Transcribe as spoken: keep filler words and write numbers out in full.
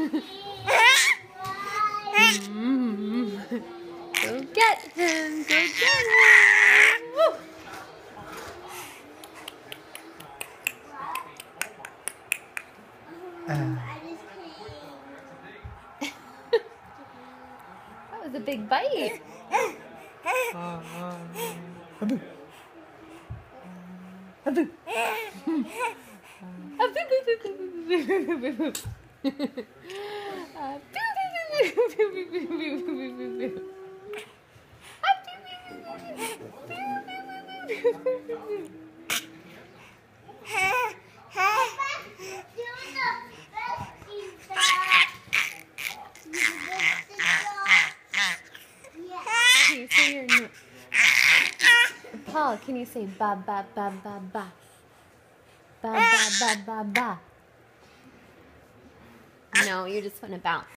mm. Go get him. Go get him. Woo. That was a big bite. Abu. Abu. Can you say your name? Paul, can you say ba ba ba ba ba? Ba ba ba ba ba. No, you just want to bounce.